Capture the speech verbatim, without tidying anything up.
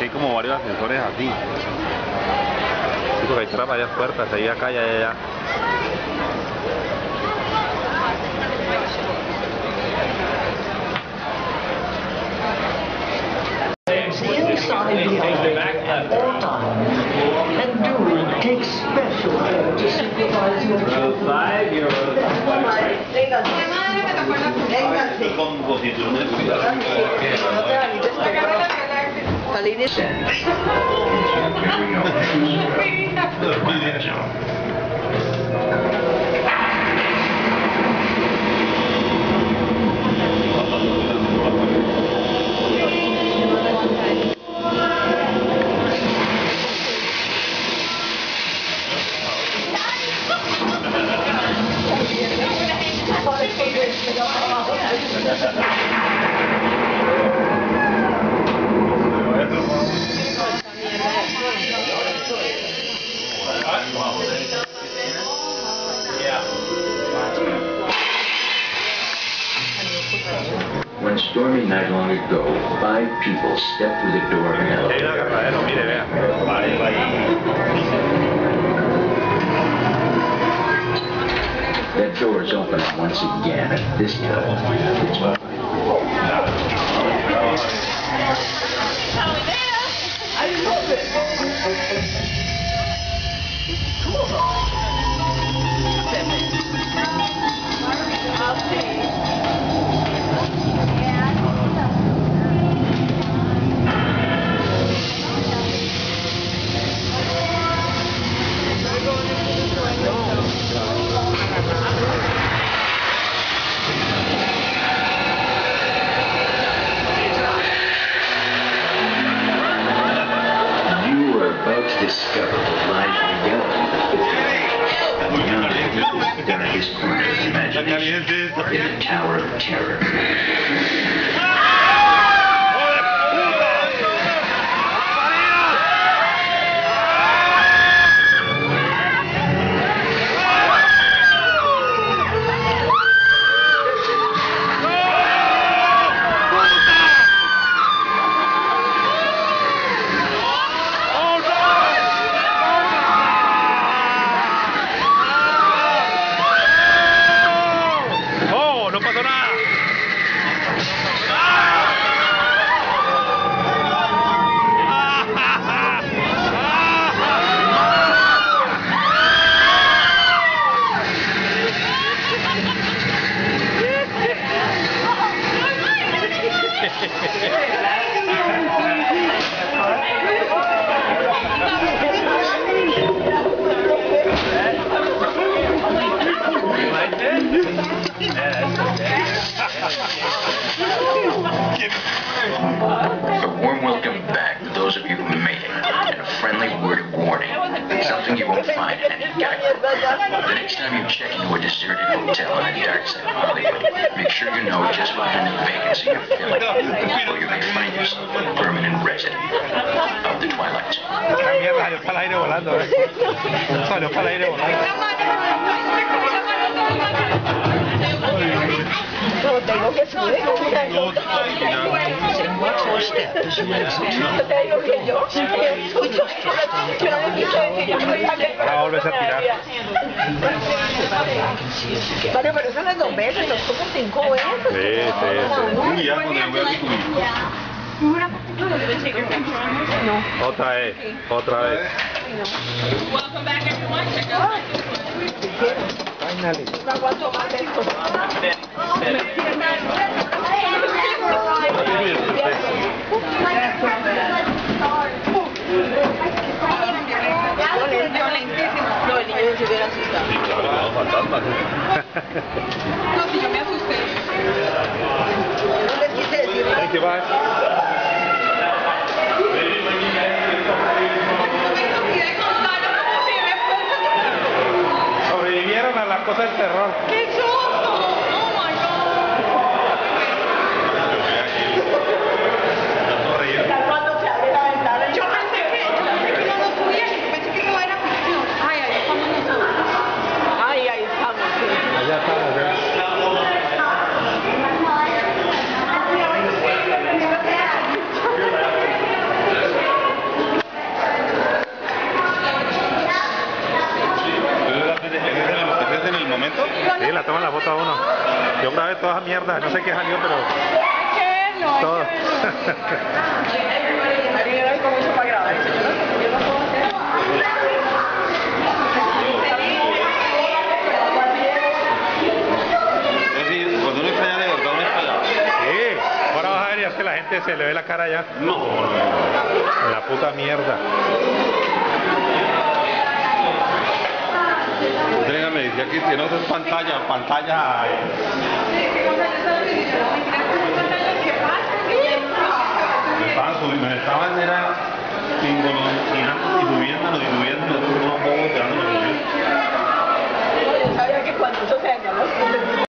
hay como varios ascensores así. Sí, porque hay para varias puertas, ahí acá y allá, allá. Inside the elevator at all times, and do take special care to supervise your children. One stormy night long ago, five people stepped through the door of an elevator. That door is open once again, and this time it's open. I love it! Discover what lies beyond beyond the deepest, darkest corner of imagination, in the Tower of Terror. A warm welcome back to those of you who made it, and a friendly word of warning. Something you won't find in any guidebook. The next time you check into a deserted hotel on the dark side of Hollywood, make sure you know just what kind of vacancy you're filling, or you may find yourself a permanent resident of the Twilight Zone. No, tengo que subir. Watch your step as you exit. Te digo que yo, escucho, yo no me quise decir, yo soy la que... Ahora vuelves a tirar. Vale, pero eso no es dos veces, son como cinco veces. Sí, sí, sí. Ya cuando le voy a subir. No. Otra vez, otra vez. Welcome back, everyone. Check out Finally. No aguanto más esto. No, el niño se hubiera asustado. Sí, claro, no, fantasmas. No, si yo me asusté. No les quise decir nada. Thank you, bye. Sobrevivieron a las cosas del terror. ¡Qué susto! ¡Oh, my God! Cuando se abre la ventana, Yo pensé que, yo pensé que no lo subía, yo pensé que no era ficción. Ay, ahí estamos nosotros. ay, ahí estamos. Sí. Allá estamos, ¿eh? toda mierda, no sé qué salió, pero ¿Qué? No, hay todo. que verlo. Hay como mucho para grabar. Yo no puedo hacer. Es decir, cuando uno estalla de verdad, uno estalla. Sí, ahora vas a ver y es que la gente se le ve la cara ya. No. La puta mierda. Usted me decía que tiene otras pantallas, pantallas.